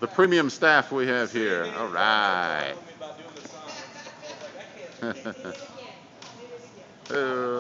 the premium staff we have here. All right.